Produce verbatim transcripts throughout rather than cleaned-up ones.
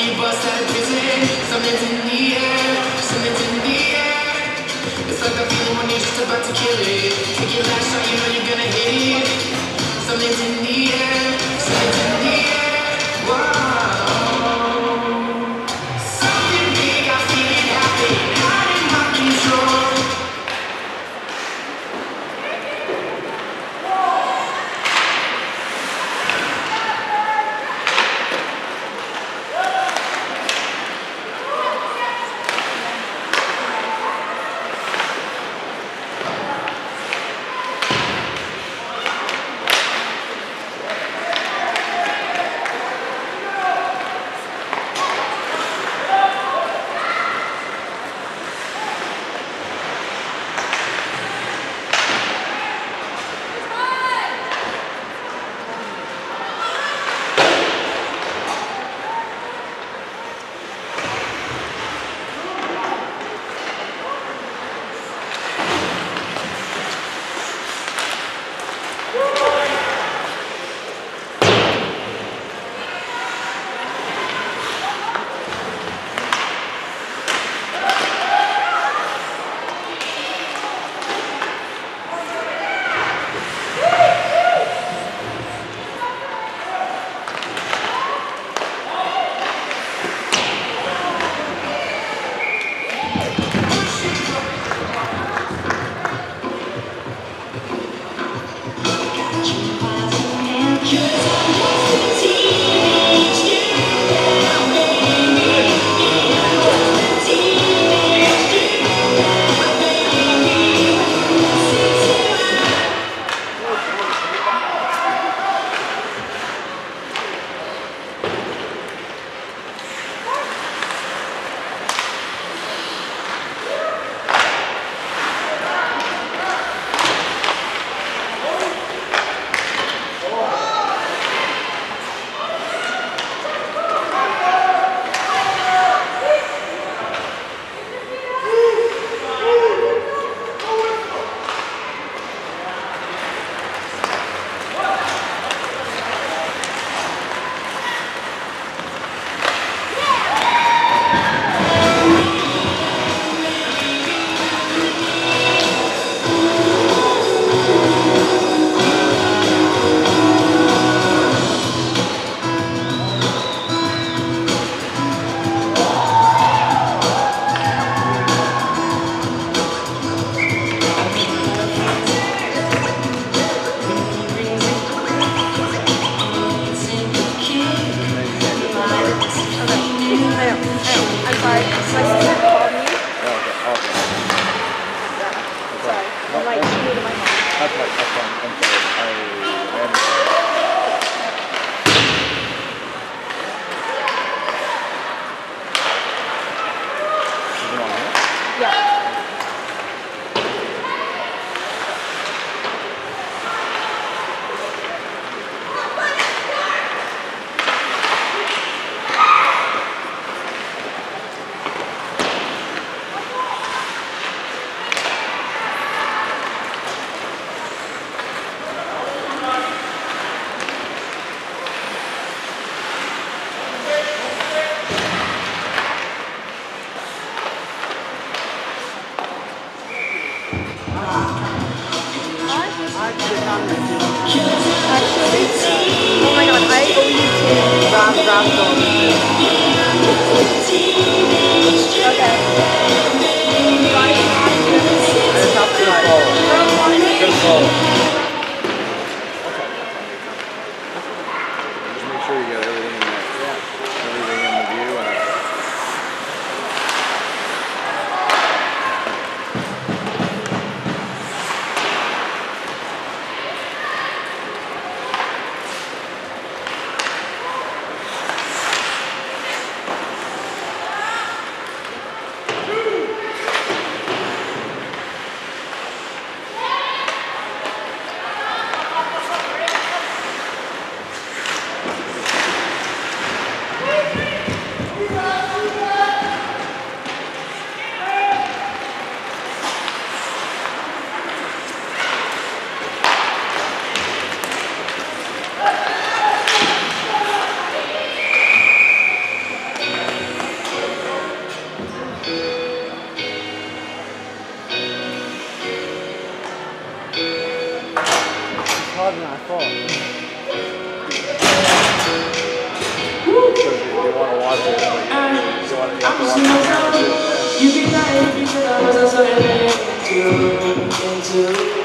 you bust out of prison. Something's in the air, something's in the air. It's like a feeling when you're just about to kill it. Take your last shot, you know you're gonna hit it. Something's in the air, something's in the air. Whoa. Something big, I feel it happen. Out in my control. You be lying if you said I wasn't so into, into.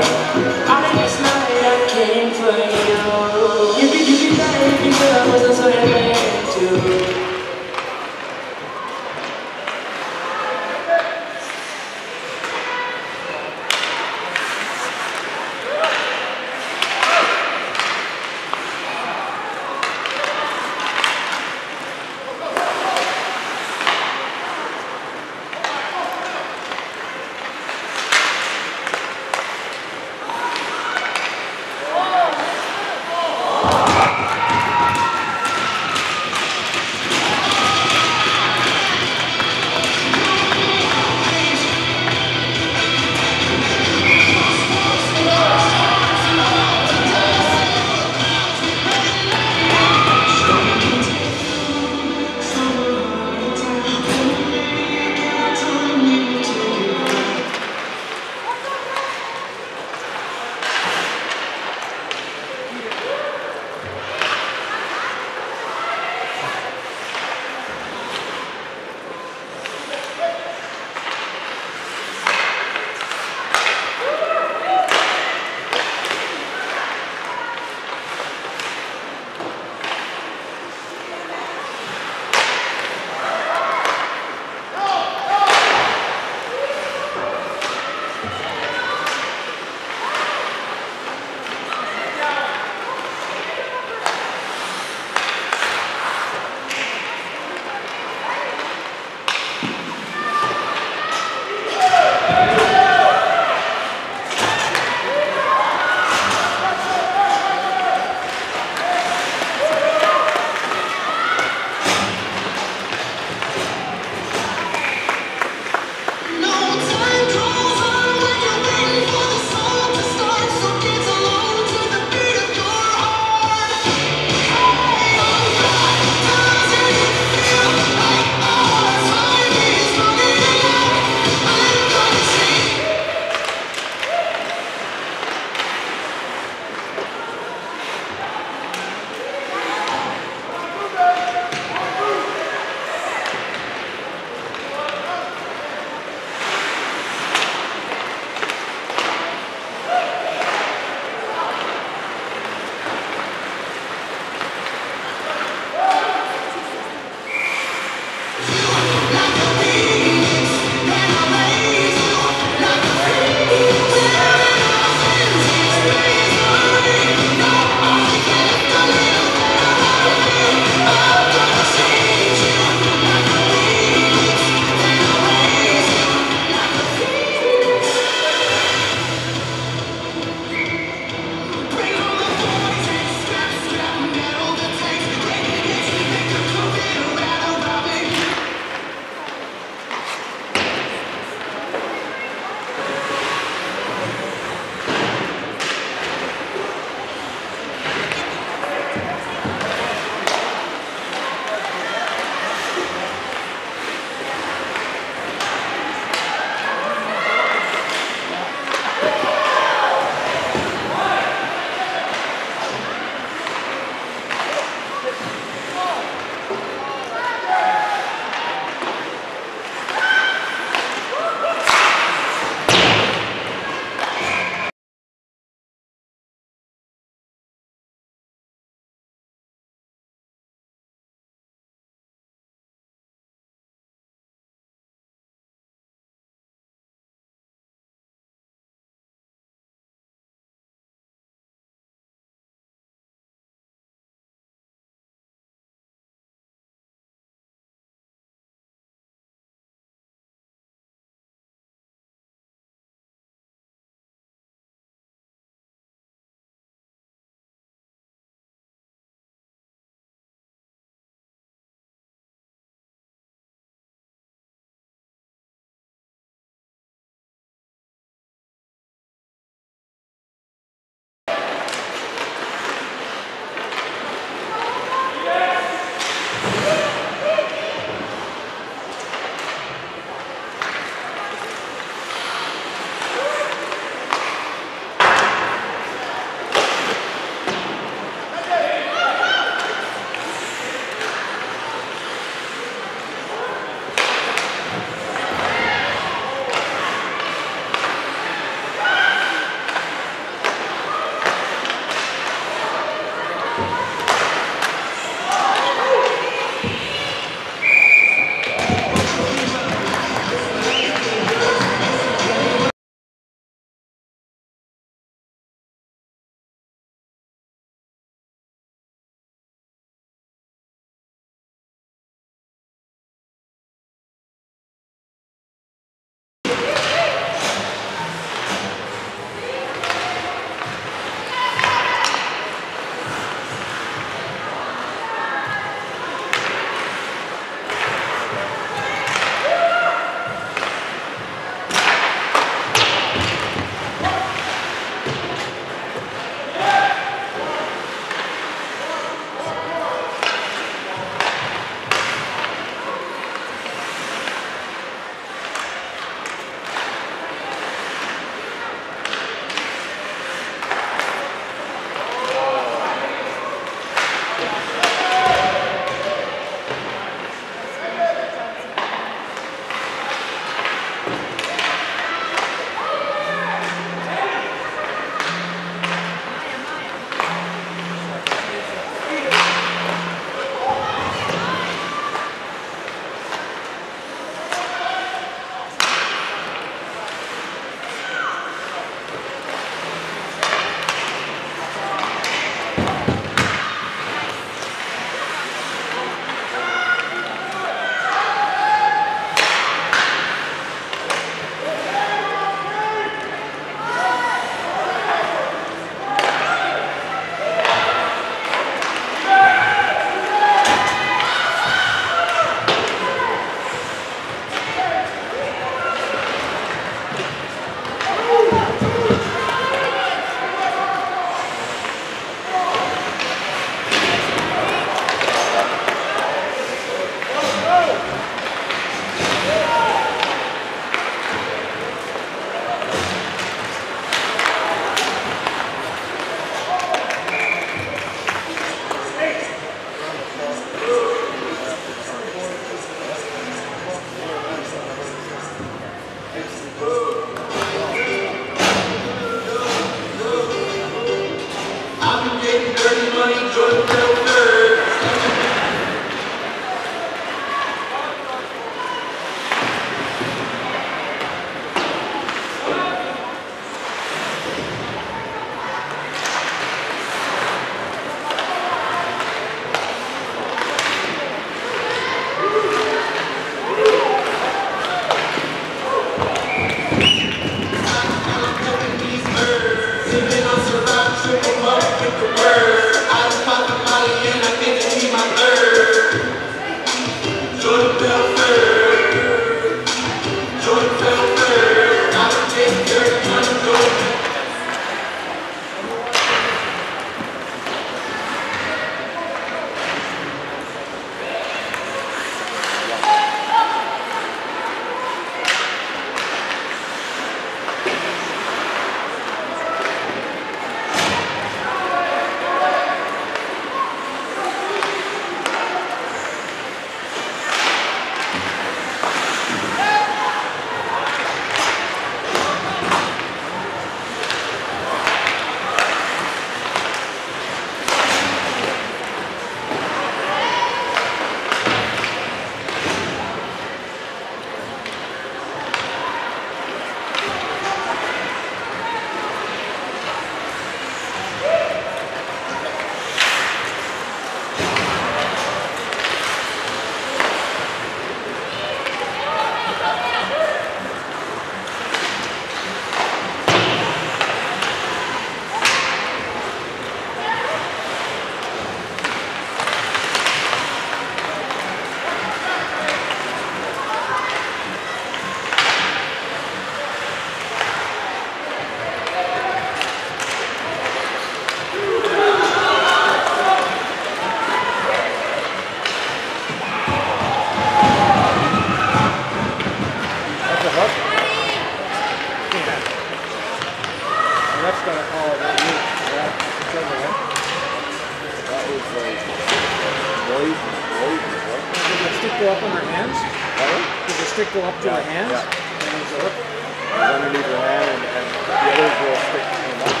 Go up to yeah, her hands? Yeah. And it's up. It's underneath her hand, and, and the others will stick him up.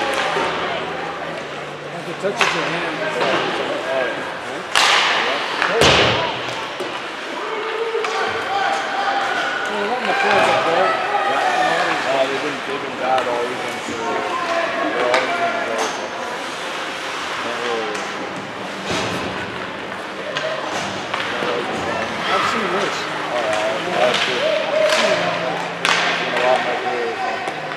If it touches your hand, it's yeah. right. Well, what in the floor up there? Yeah. Uh, they've been, they've been bad all weekend, so they're always going to go. So can't really. I've seen worse. Oh, yeah, that's good. I've seen a lot in my career. So.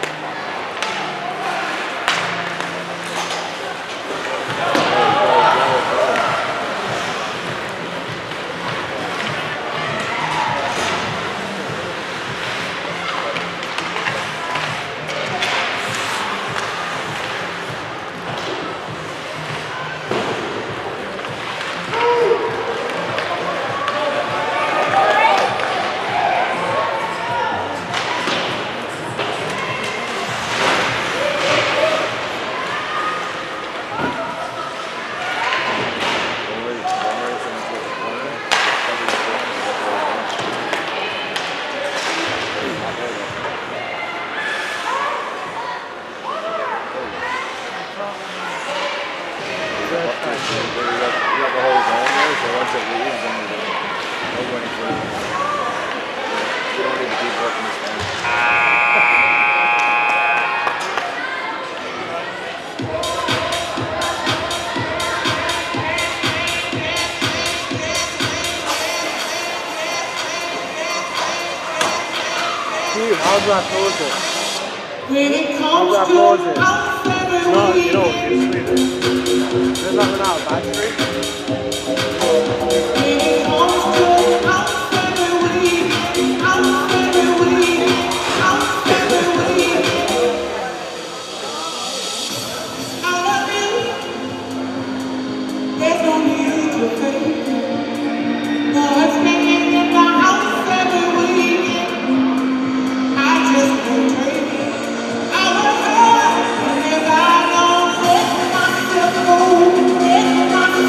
How's that closure? How's that closure? No, you know, it's sweet. There's nothing out. That's great. I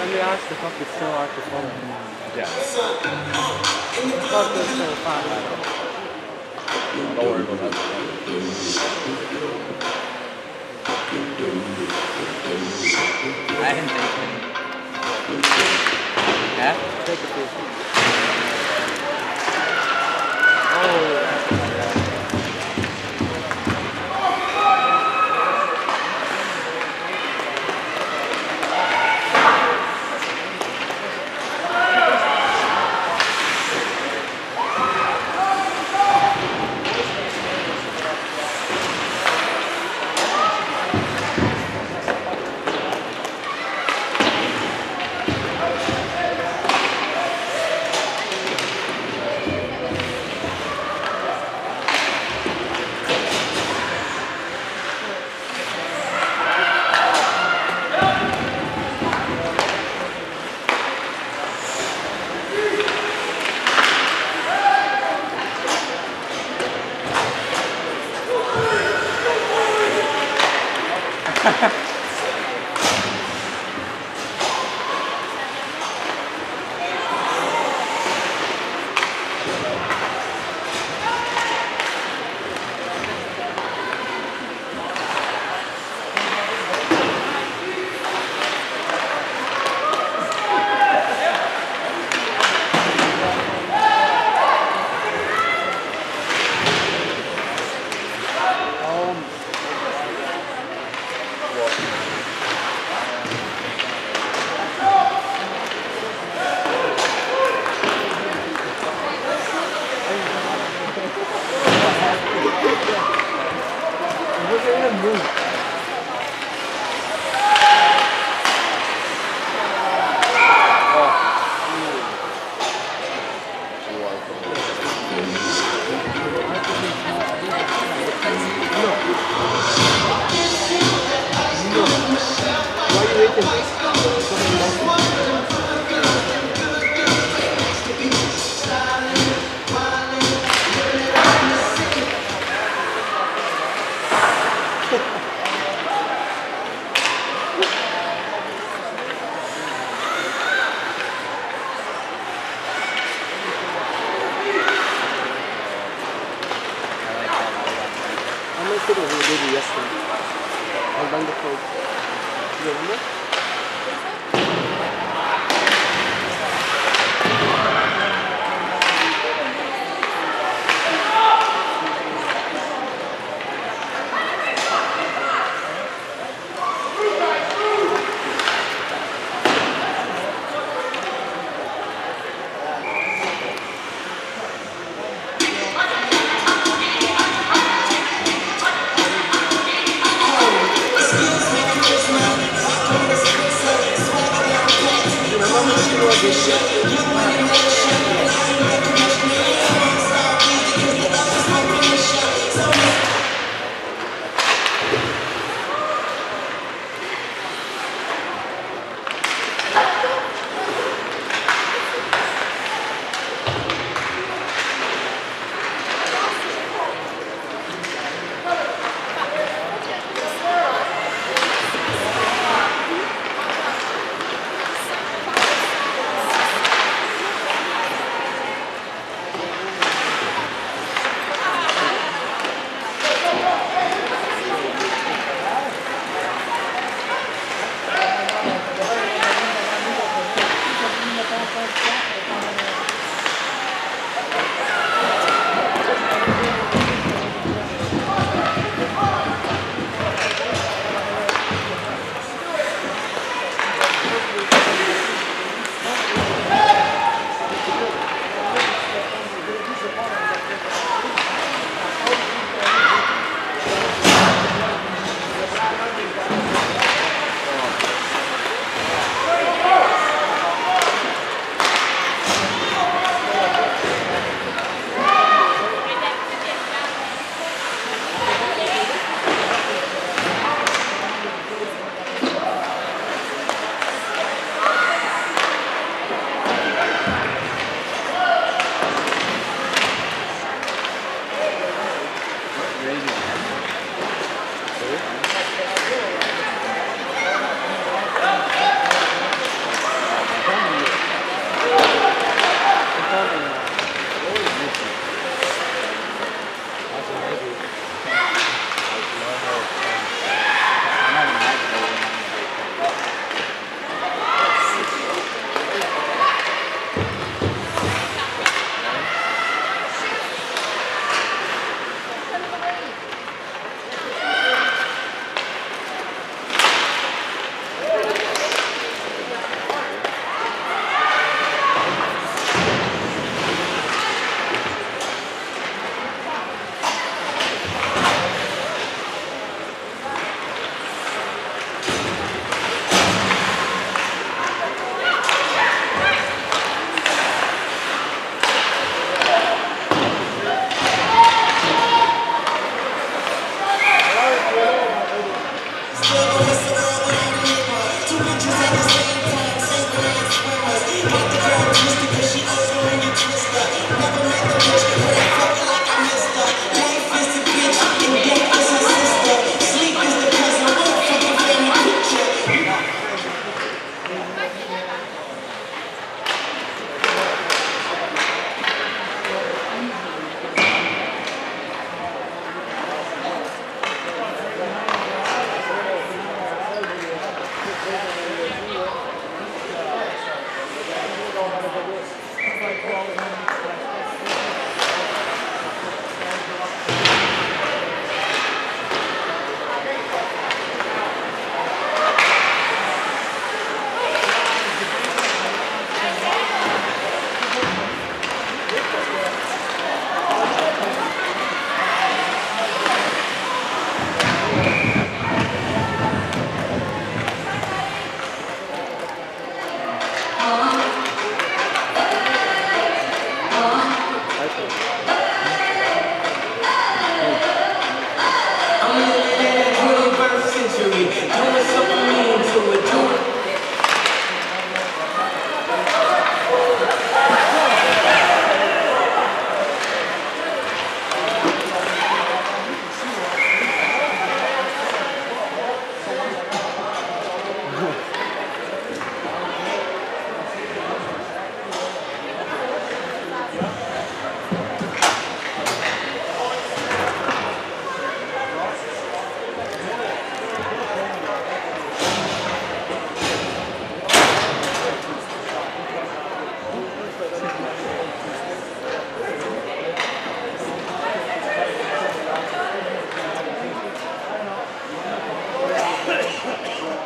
When they asked if I could still out the phone. Yeah. I thought they were still fine. Don't worry about that. I didn't take any. Yeah? Take a piece. Oh.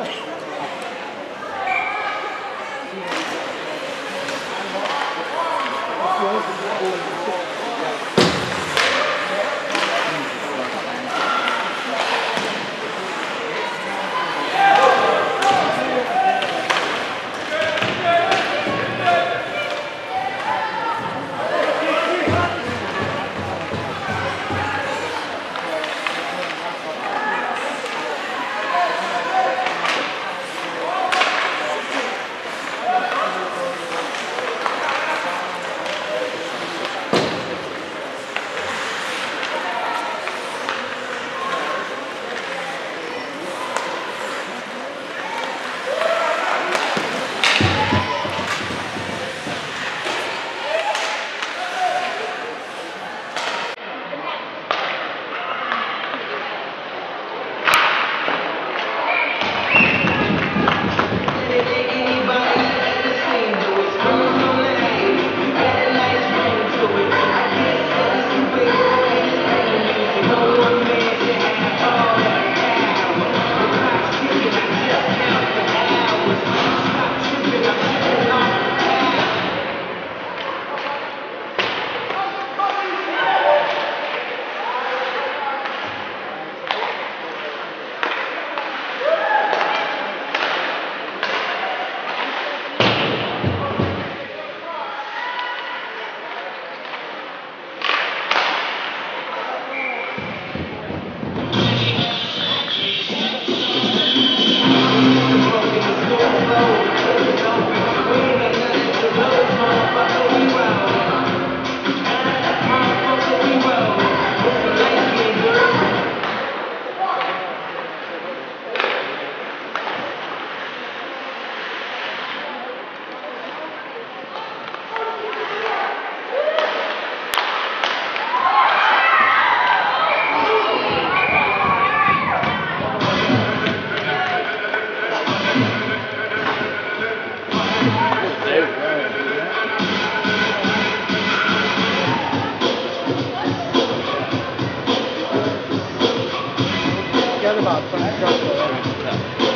Forget about some structure.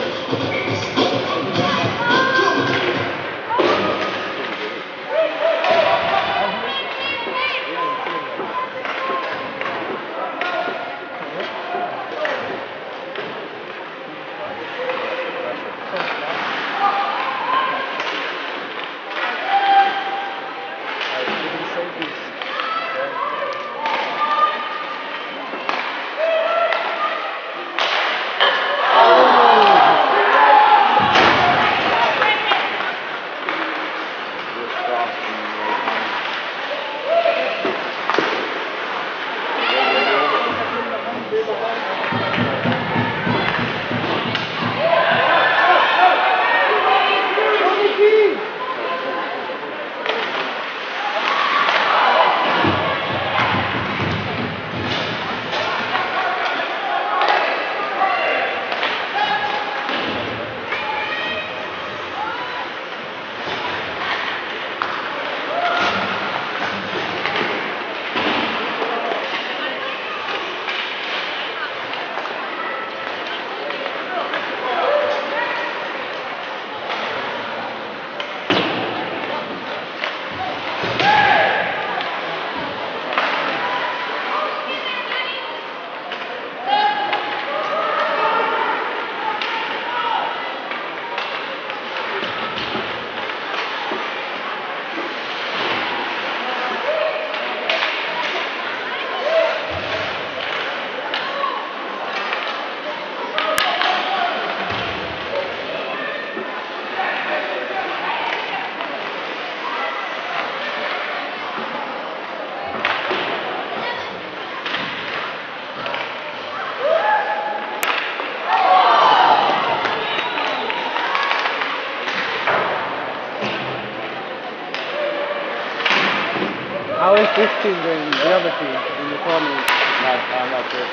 How is this team doing, the other team, in the tournament? Not, I'm not sure.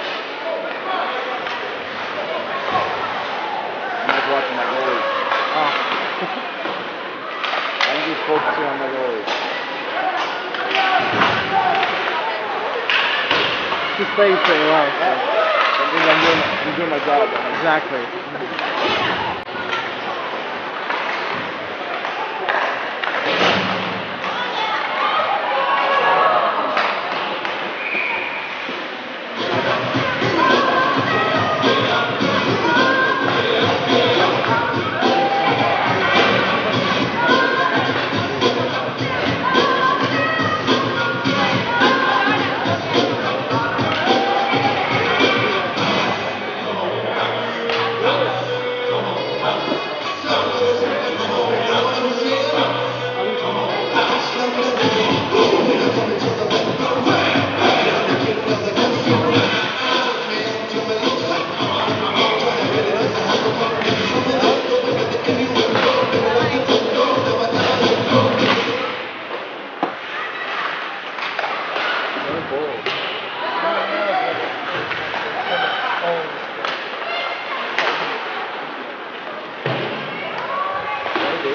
I'm just watching my goalies. Oh. I'm just focusing on my goalies. She's playing pretty well. So. I think I'm doing, I'm doing my job. Exactly.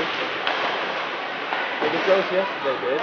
Like the girls yesterday did.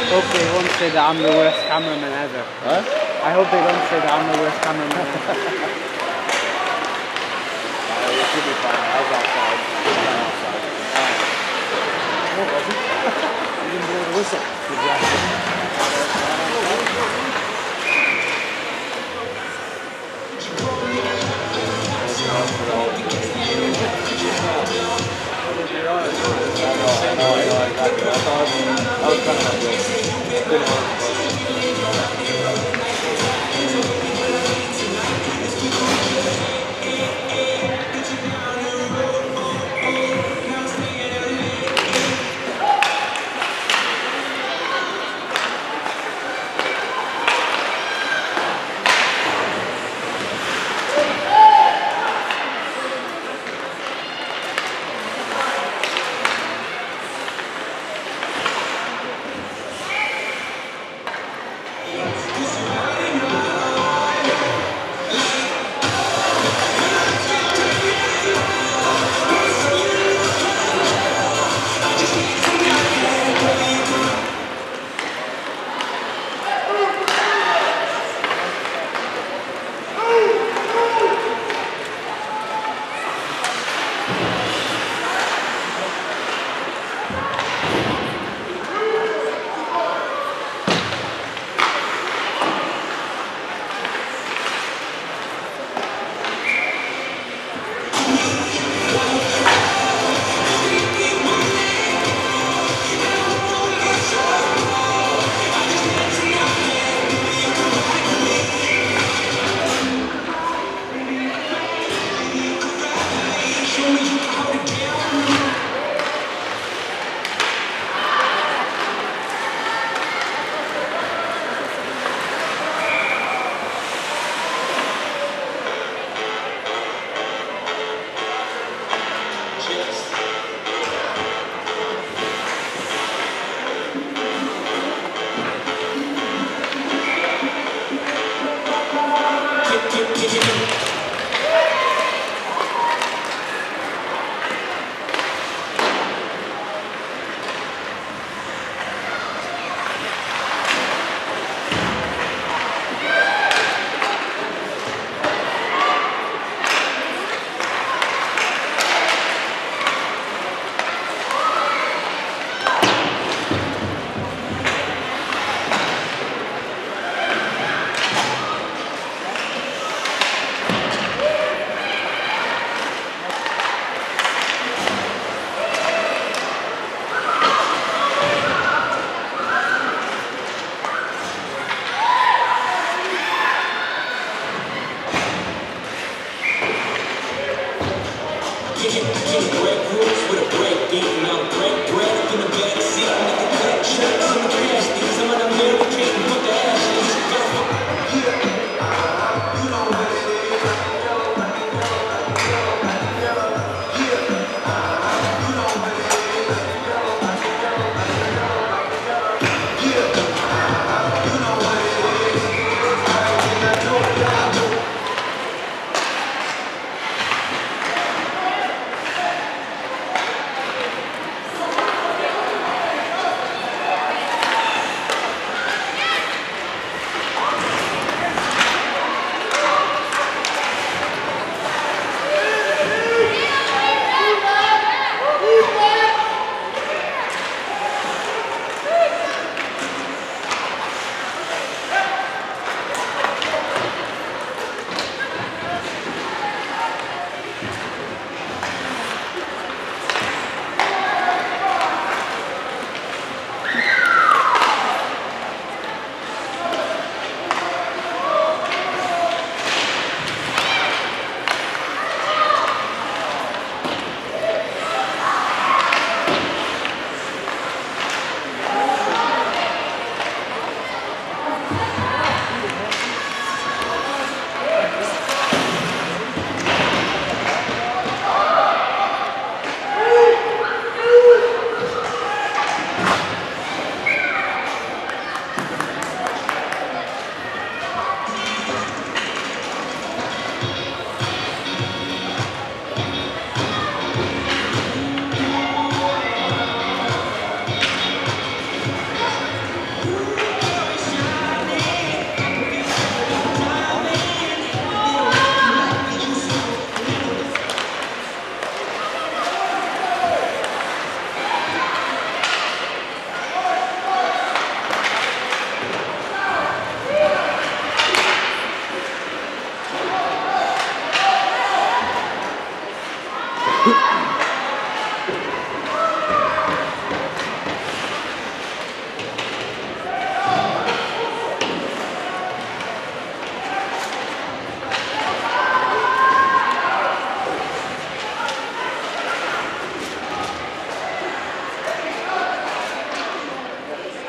hope they won't say that I'm the worst cameraman ever. Huh? I hope they don't say that I'm the worst cameraman ever. Uh, it should be fine. I was outside. I was outside. No, wasn't. You didn't blow the whistle.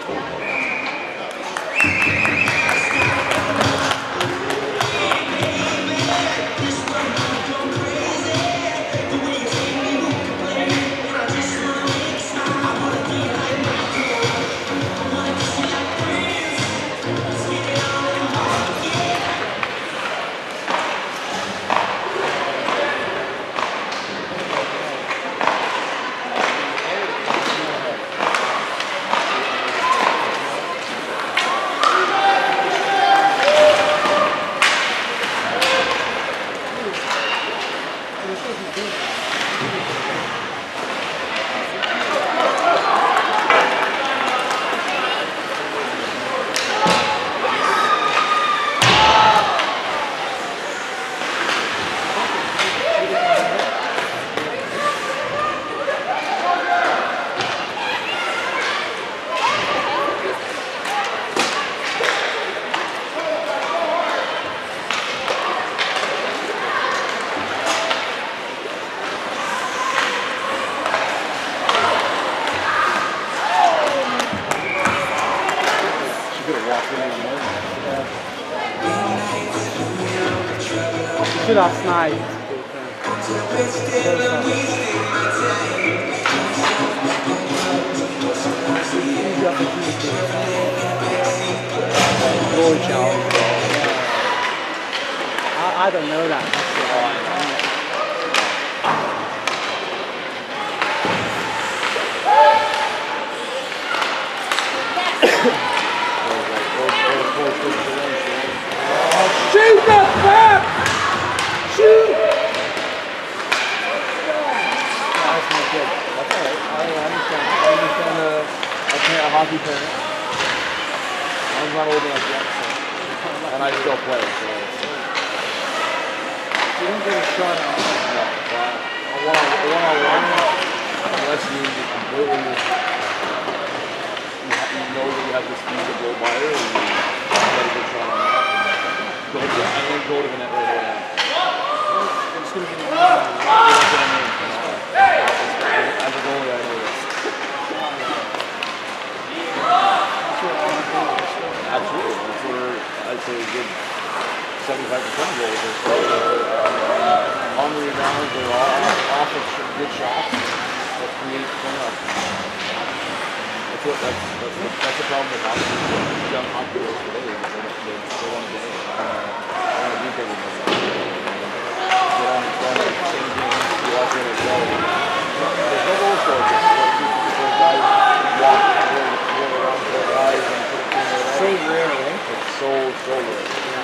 Should have sniped. Glory challenge. I, I don't know that. Shoot the crap! Shoot! That's not good. That's alright. I understand. I understand the a, parent, a hockey parent. I'm not old enough yet, so. And I still play, so. You don't get a shot out. No. A one-on-one, unless you completely, you, you know that you have the speed to go by her, and you get a good shot on that. Go to, and then go to the net right away. It's going to be As a goalie, I know this. Absolutely. That's where I'd say a good seventy-five percent of goals are starting on the rebound. They're all off of good shots that create turnout. That's what that's that's the, that's the problem with hockey. Young hockey players today. They they they want to get it. They want to beat everybody. They don't want to change games. You watch it as well. There's no goal scorers. Those guys walk roll around their guys and put it in their so rare, eh? It's so so rare. Yeah.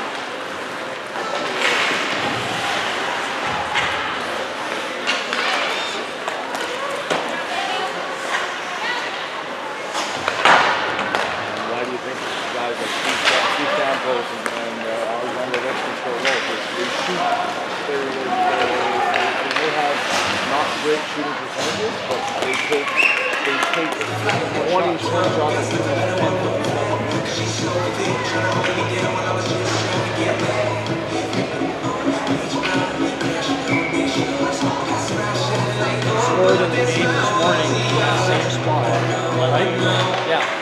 Why do you think guys like Steve Stamkos and, and uh, Alexander Ovechkin score goals? They shoot. They're, they're, they're, they may have not great shooting percentages, but they take they take twenty shots and ten. Scored in the game this morning in the same spot. Right? Yeah.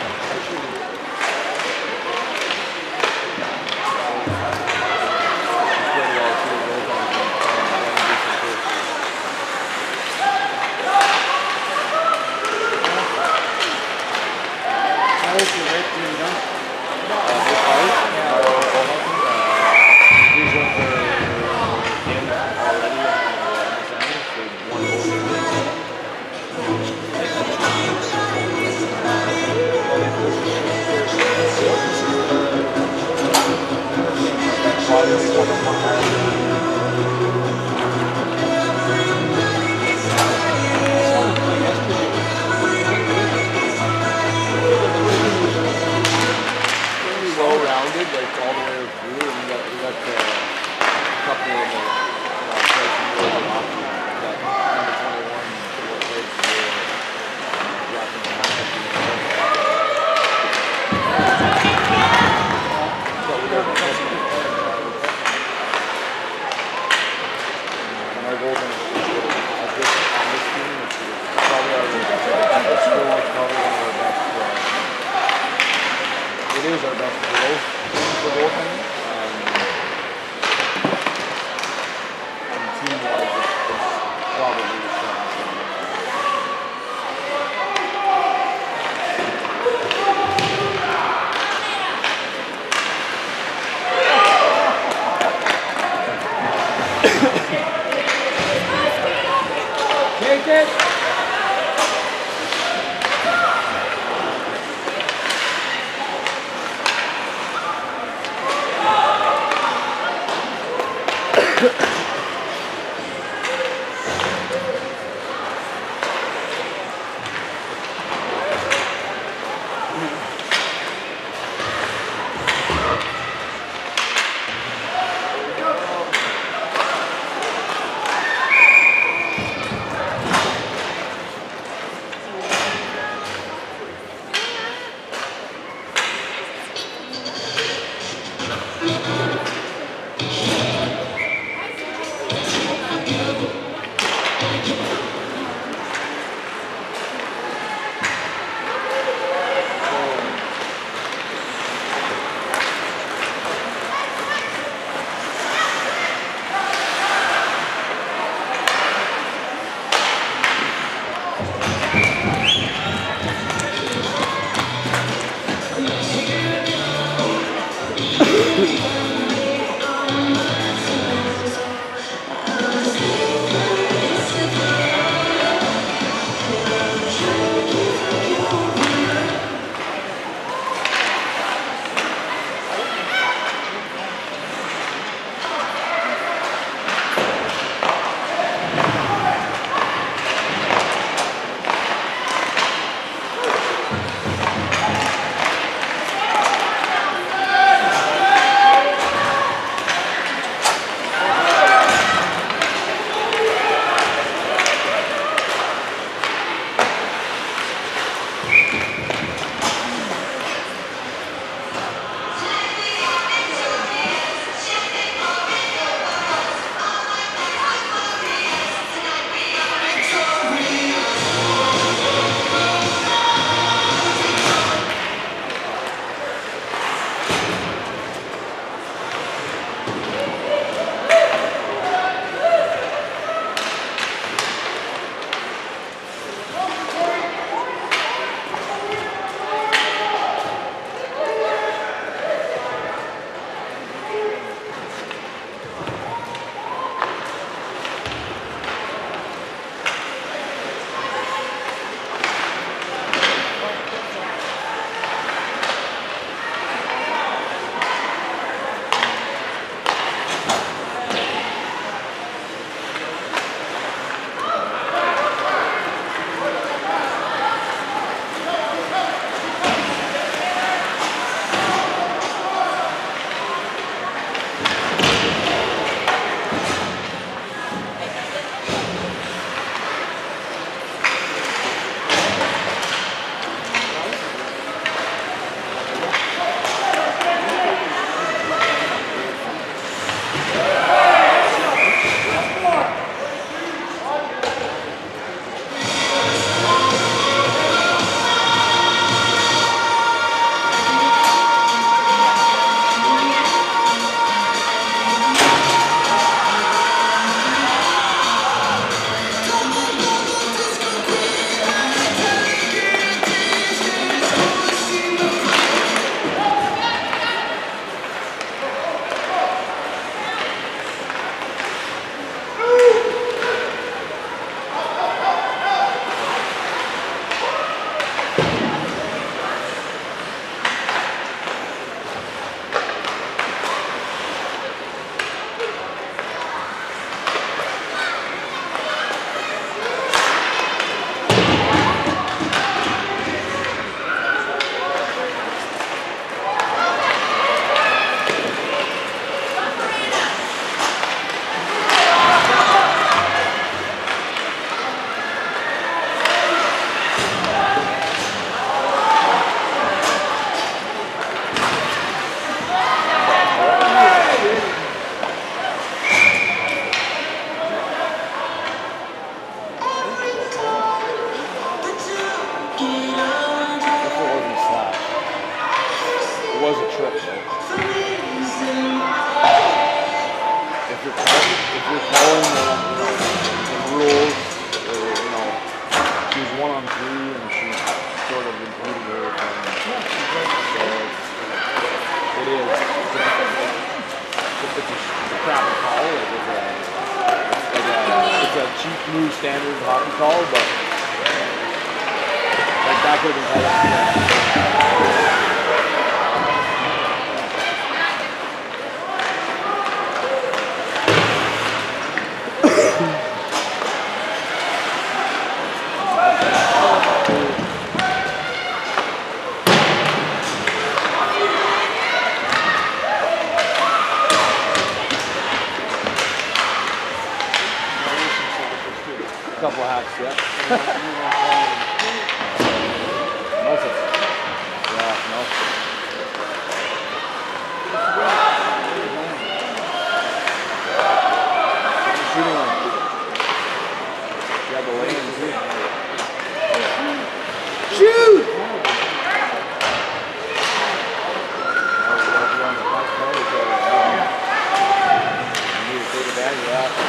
it is our best goal for goaltending. Um, and team-wise, it's, it's probably the strongest one. Take it! was a trick though. If you're calling, if you're calling the, you know, the rules, or, you know, she was one on three and she sort of included her from, so it is. It's a, it's a, it's a crappy call. Like it's a, it's like a, it's a cheap new standard hockey call, but like that could have been called out. Couple hacks, yeah. Nothing. Yeah, no. Shooting on. Yeah, the lane too. Shoot! You need to take advantage of that.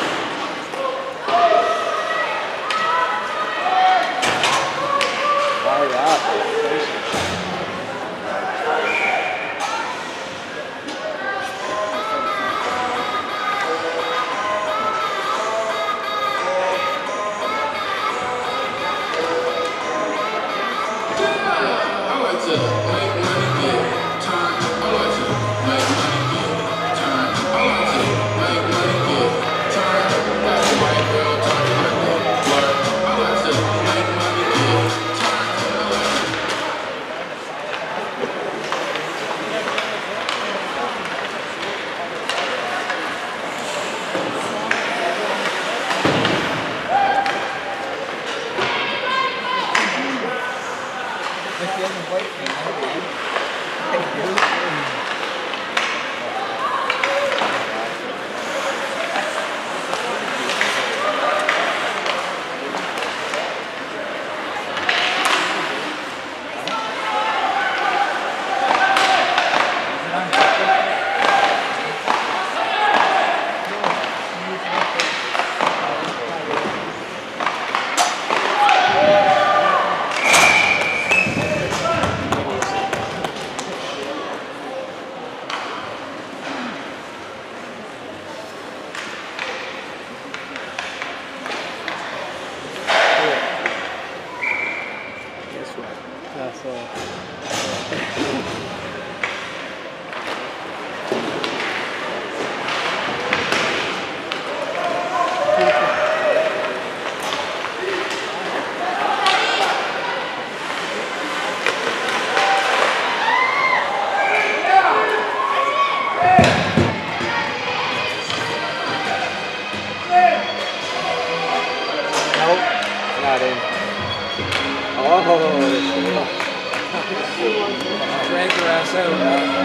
Drag your ass out.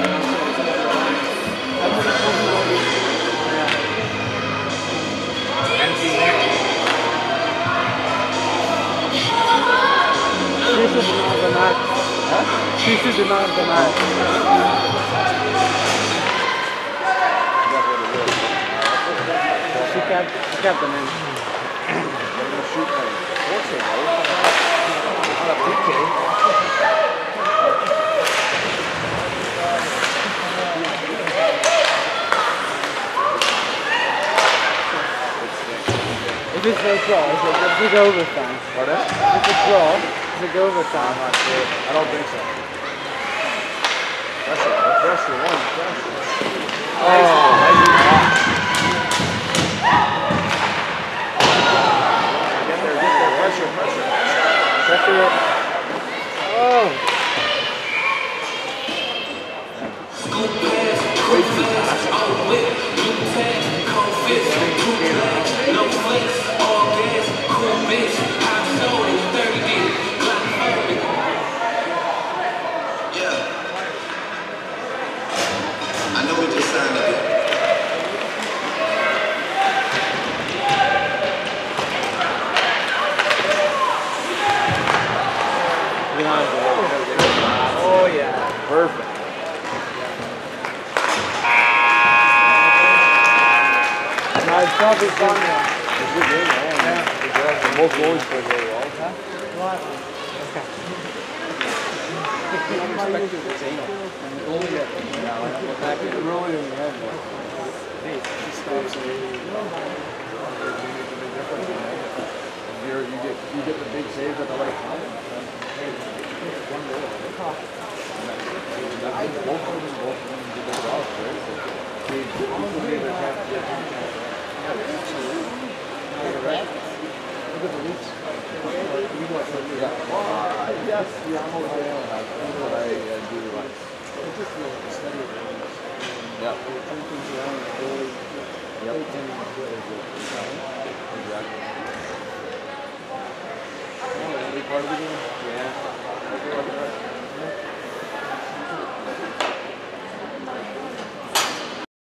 She should not have the match. Huh? She should not have the match. She kept, she kept them in. Not a P K. If it's a draw, is it a big overtime? Pardon? If it's a draw, is it overtime? I'm not sure. I don't think so. Pressure, pressure, one, pressure. Oh, get there, get there, pressure, pressure. Pressure. Oh. Way too fast. No flex, all gas, cool bitch, hot soda, thirty days, black furry. Yeah. I know we just signed up. Oh yeah. Perfect. job is done now. It's a good game, man. Yeah. Good job. And both goalies played very well. Huh? Really in the end, but hey, he stops it. You're, you get you get the big saves at the right time. One goal. That means both of them, both of them did their jobs, right? So they almost made their chance to get one chance. Look at the Leafs. Yeah. Well, yes, yeah, I'm okay on that. That's what I uh, do like. It's just the steady. Yeah. Turn things around and goalies. Yep. Exactly. Oh, that'll be part of the game.